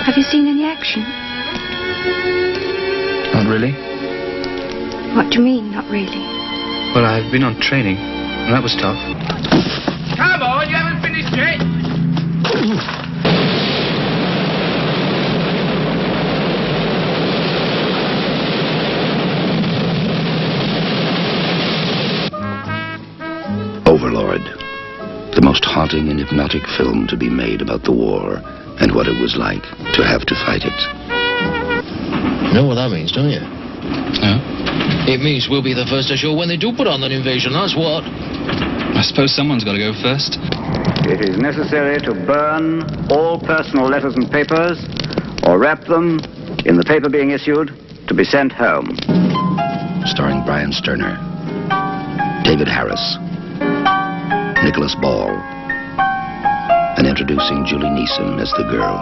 Have you seen any action? Not really. What do you mean, not really? Well, I've been on training, and that was tough. Come on, you haven't finished yet. Overlord, the most haunting and hypnotic film to be made about the war and what it was like to have to fight it. You know what that means, don't you? No? It means we'll be the first to show when they do put on that invasion, that's what. I suppose someone's got to go first. It is necessary to burn all personal letters and papers, or wrap them in the paper being issued to be sent home. Starring Brian Stirner, Davyd Harries, Nicholas Ball, and introducing Julie Neeson as the girl.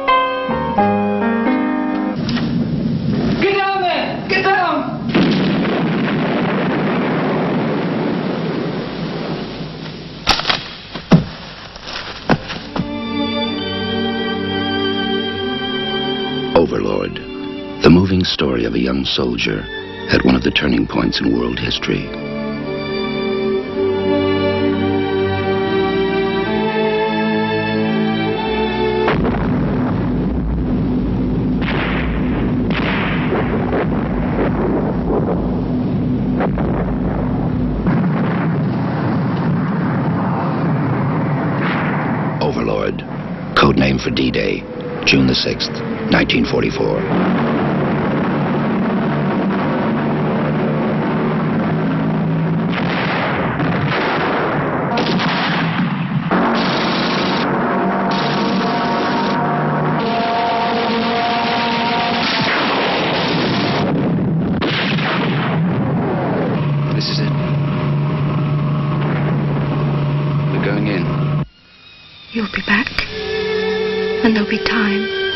Get down there! Get down! Overlord, the moving story of a young soldier at one of the turning points in world history. Overlord, codename for D-Day, June the 6th, 1944. This is it. We're going in. You'll be back, and there'll be time.